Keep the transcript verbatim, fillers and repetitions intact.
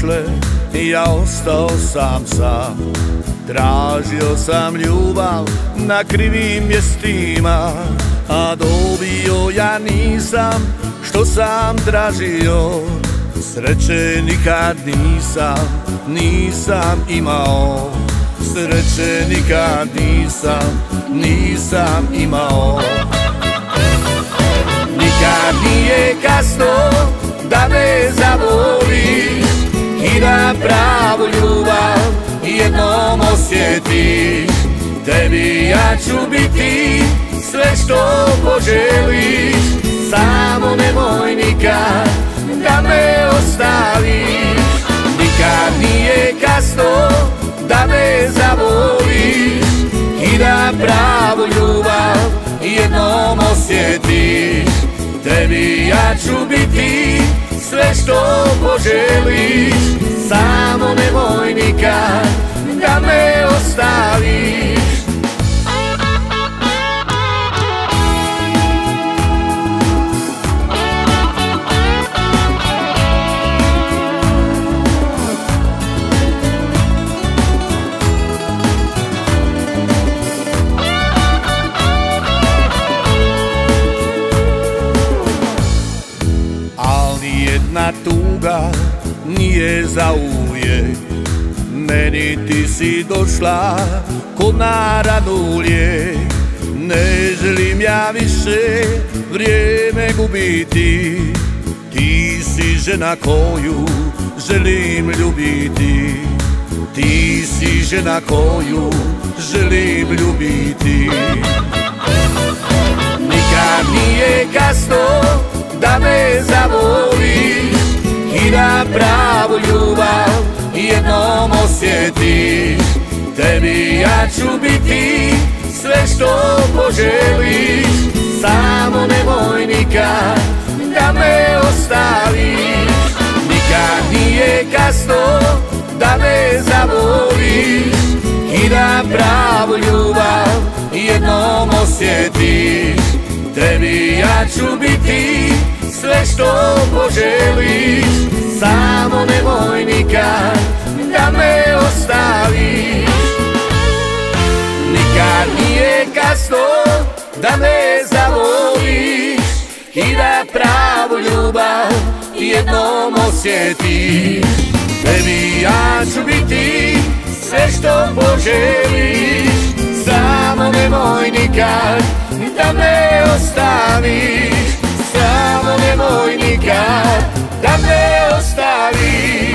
otišle, ja ostao sam sam. Tražio sam ljubav na krivim mjestima, a dobio ja nisam što sam tražio. Sreće nikad nisam, nisam imao. Sreće nikad nisam, nisam imao. Nikad nije kasno da me zavoliš i da pravu ljubav jednom osjetiš. Tebi ja ću biti sve što poželiš, samo nemoj nikad da me ostaviš. Nikad nije kasno da me zavoliš i da pravu ljubav jednom osjetiš. Tebi ja ću biti sve što poželiš, samo nemoj nikad da me ostaviš. Jedna tuga nije za uvijek, meni ti si došla ko na ranu lijek. Ne želim ja više vrijeme gubiti, ti si žena koju želim ljubiti. Ti si žena koju želim ljubiti. Nikad nije kasno da me zavoliš i da pravu ljubav jednom osjetiš. Tebi ja ću biti sve što poželiš, samo nemoj nikad da me ostaviš. Nikad nije kasno da me zavoliš i da pravu ljubav jednom osjetiš. Tebi ja ću biti sve što poželiš, samo nemoj nikad da me ostaviš. Nikad nije kasno da me zavoliš i da pravu ljubav jednom osjetiš. Tebi ja ću biti sve što poželiš, samo nemoj nikad da me ostaviš. Samo nemoj nikad da me ostaviš.